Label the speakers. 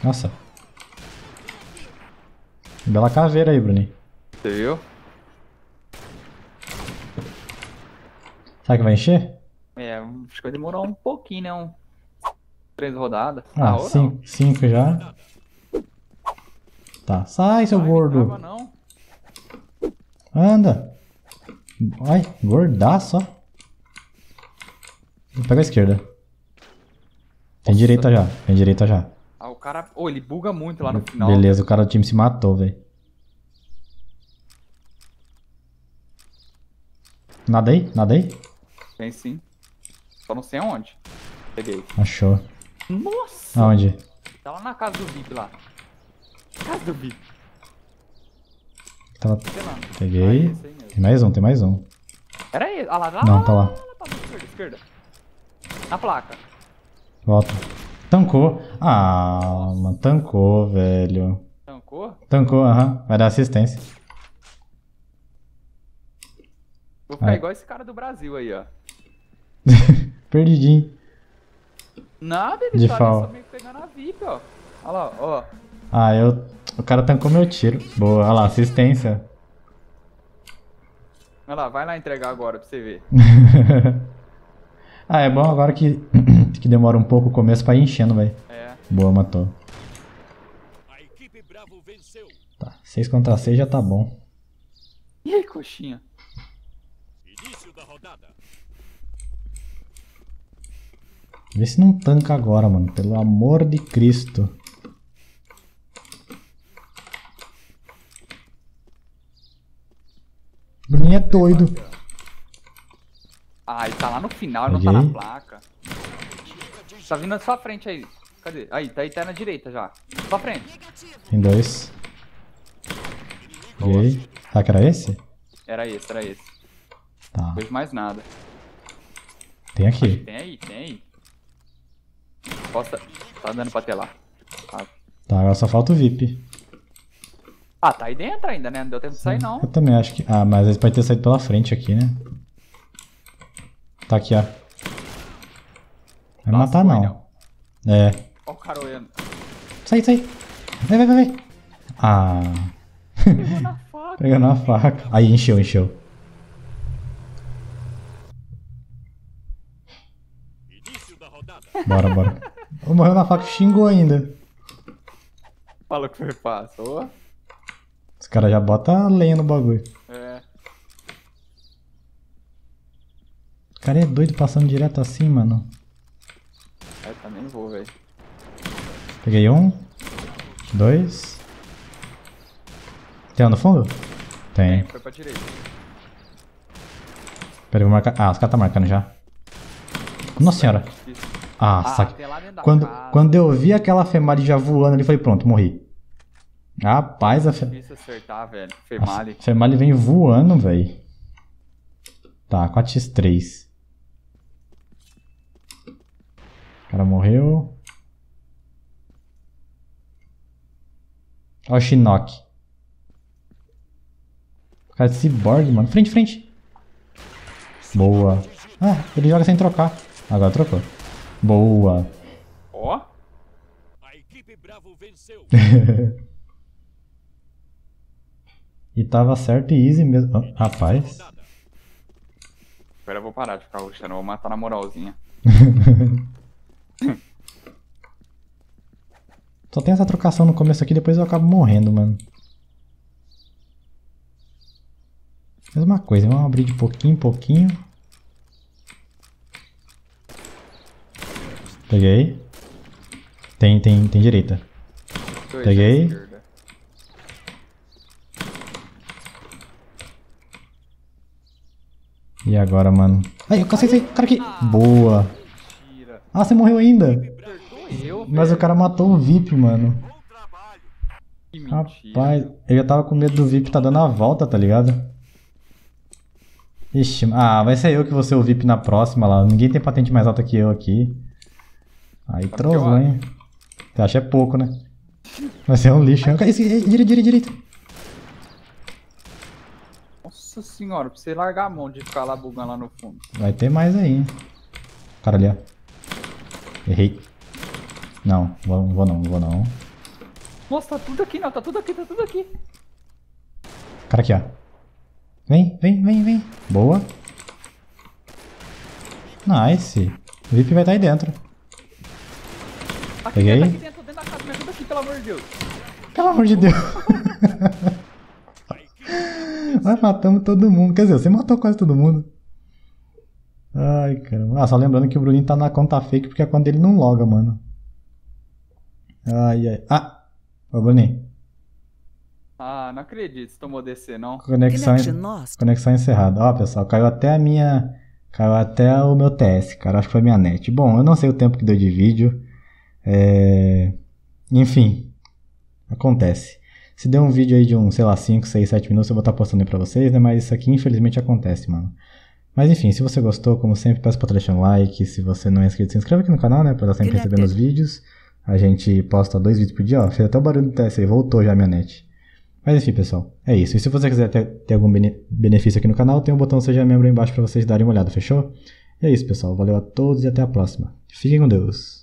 Speaker 1: Nossa. Bela caveira aí, Bruninho.
Speaker 2: Você viu?
Speaker 1: Será que vai encher?
Speaker 2: É, acho que vai demorar um pouquinho, né? 3 rodadas.
Speaker 1: Ah,
Speaker 2: Ou não.
Speaker 1: cinco já. Tá. Sai, seu
Speaker 2: Ai, não trava,
Speaker 1: gordo.
Speaker 2: não.
Speaker 1: Anda. Ai, gordaço, ó. Pega a esquerda. Tem direita já. Tem direita já.
Speaker 2: Ah, o cara... Ô, ele buga muito lá no final.
Speaker 1: Beleza, o cara do time se matou, velho. Nada aí? Nada aí?
Speaker 2: Tem sim. Só não sei aonde. Peguei.
Speaker 1: Achou.
Speaker 2: Nossa!
Speaker 1: Aonde?
Speaker 2: Tá lá na casa do VIP lá. Casa do VIP.
Speaker 1: Tá...
Speaker 2: Sei lá.
Speaker 1: Peguei.
Speaker 2: Ah, esse aí mesmo.
Speaker 1: Tem mais um, tem mais um.
Speaker 2: Era ele. Ah, lá.
Speaker 1: Não, tá lá.
Speaker 2: Tá na esquerda, esquerda. Na placa.
Speaker 1: Volta. Tancou. Ah, mano, tancou, velho.
Speaker 2: Tancou?
Speaker 1: Tancou, aham. Vai dar assistência.
Speaker 2: Vou ficar
Speaker 1: Ai.
Speaker 2: igual esse cara do Brasil aí, ó.
Speaker 1: Perdidinho.
Speaker 2: Nada, ele
Speaker 1: De
Speaker 2: tá ali
Speaker 1: fal.
Speaker 2: só meio que pegando a VIP, ó. Olha lá, ó.
Speaker 1: Ah, o cara tancou meu tiro. Boa, olha lá, assistência.
Speaker 2: Olha lá, vai lá entregar agora pra você ver.
Speaker 1: Ah, é bom agora que, que demora um pouco o começo pra ir enchendo, velho.
Speaker 2: É.
Speaker 1: Boa, matou.
Speaker 3: A equipe Bravo venceu.
Speaker 1: Tá, 6 contra 6 já tá bom.
Speaker 2: E aí, coxinha?
Speaker 3: Início da rodada.
Speaker 1: Vê se não tanca agora, mano. Pelo amor de Cristo. Bruninho é doido.
Speaker 2: Ah, ele tá lá no final, ele não tá
Speaker 1: Peguei.
Speaker 2: na placa. Tá vindo na sua frente aí. Cadê? Aí, tá na direita já. Sua frente.
Speaker 1: Tem 2. Peguei. Será que era esse?
Speaker 2: Era esse, era esse.
Speaker 1: Tá.
Speaker 2: Não vejo mais nada.
Speaker 1: Tem aqui.
Speaker 2: Tem aí. Posta. Tá dando pra ter lá.
Speaker 1: Tá, agora só falta o VIP.
Speaker 2: Ah, tá aí dentro ainda, né? Não deu tempo de sair, não.
Speaker 1: Eu também acho que... Ah, mas às vezes pode ter saído pela frente aqui, né? Tá aqui, ó. Vai matar,
Speaker 2: Lascou,
Speaker 1: não. É.
Speaker 2: Ó o cara olhando.
Speaker 1: Sai. Vai. Ah.
Speaker 2: Pegou na faca.
Speaker 1: Pegando a faca. Aí, encheu.
Speaker 3: Início da rodada.
Speaker 1: Bora. Morreu na faca e xingou ainda.
Speaker 2: Falou que foi fácil. Ó.
Speaker 1: Os caras já botam lenha no bagulho.
Speaker 2: É.
Speaker 1: O cara é doido passando direto assim, mano.
Speaker 2: Eu também vou, velho.
Speaker 1: Peguei 1. 2. Tem um no fundo? Tem.
Speaker 2: Foi pra direita.
Speaker 1: Pera, eu vou marcar. Ah, os caras tá marcando já. Nossa senhora.
Speaker 2: Difícil.
Speaker 1: Ah,
Speaker 2: Ah,
Speaker 1: saca.
Speaker 2: tem lá dentro da
Speaker 1: Quando,
Speaker 2: casa.
Speaker 1: quando eu vi aquela Femali já voando ali, falei, pronto, morri. Rapaz, a
Speaker 2: Difícil acertar, velho. Femali.
Speaker 1: Femali vem voando, velho. Tá, 4x3. O cara morreu. Olha o Shinnok. O cara de Cyborg, mano. Frente. Boa. Ah, ele joga sem trocar. Agora trocou. Boa.
Speaker 2: Ó.
Speaker 3: A equipe Bravo venceu.
Speaker 1: E tava certo e easy mesmo. Ah, rapaz.
Speaker 3: Rodada.
Speaker 2: Agora eu vou parar de ficar rushando. Eu vou matar na moralzinha.
Speaker 1: Só tem essa trocação no começo aqui, depois eu acabo morrendo, mano. Mesma coisa, vamos abrir de pouquinho em pouquinho. Peguei. Tem direita.
Speaker 2: Dois
Speaker 1: Peguei.
Speaker 2: à esquerda.
Speaker 1: E agora, mano? Ai, eu cacei, cara aqui. Boa.
Speaker 2: Tira.
Speaker 1: Ah, você morreu ainda.
Speaker 2: Acertou eu,
Speaker 1: Mas
Speaker 2: velho.
Speaker 1: o cara matou o VIP, mano.
Speaker 3: Bom trabalho.
Speaker 2: Que mentira.
Speaker 1: Rapaz, eu já tava com medo do VIP tá dando a volta, tá ligado? Ixi, vai ser eu que vou ser o VIP na próxima lá. Ninguém tem patente mais alta que eu aqui. Aí
Speaker 2: que eu
Speaker 1: trollou, hein? Você acha é pouco, né? Vai ser um lixo. Direito.
Speaker 2: Nossa senhora, pra você largar a mão de ficar lá bugando lá no fundo.
Speaker 1: Vai ter mais aí, hein? Cara ali, ó. Errei. Não vou não.
Speaker 2: Nossa, tá tudo aqui, não. Tá tudo aqui, tá tudo aqui.
Speaker 1: Cara aqui, ó. Vem, vem, vem, vem. Boa. Nice. O VIP vai estar aí dentro.
Speaker 2: Aqui
Speaker 1: Peguei.
Speaker 2: dentro, dentro da casa. Me ajuda aqui, pelo amor de Deus.
Speaker 1: Pelo amor de Deus. Nós matamos todo mundo. Quer dizer, você matou quase todo mundo. Ai, caramba. Ah, só lembrando que o Bruninho tá na conta fake porque a conta dele não loga, mano. Ai, ai. Ah! Ô, Bruninho.
Speaker 2: Ah, não acredito. Você tomou DC, não.
Speaker 1: Conexão encerrada. Ó, pessoal, caiu até a minha... Caiu até o meu TS, cara. Acho que foi minha net. Bom, eu não sei o tempo que deu de vídeo. Enfim. Acontece. Se der um vídeo aí de sei lá, 5, 6, 7 minutos, eu vou estar postando aí pra vocês, né? Mas isso aqui, infelizmente, acontece, mano. Mas enfim, se você gostou, como sempre, peço pra deixar um like. Se você não é inscrito, se inscreve aqui no canal, né? Pra estar sempre recebendo os vídeos. A gente posta 2 vídeos por dia, ó. Fez até o barulho do TS aí, voltou já a minha net. Mas enfim, pessoal, é isso. E se você quiser ter algum benefício aqui no canal, tem um botão Seja Membro aí embaixo pra vocês darem uma olhada, fechou? E é isso, pessoal. Valeu a todos e até a próxima. Fiquem com Deus.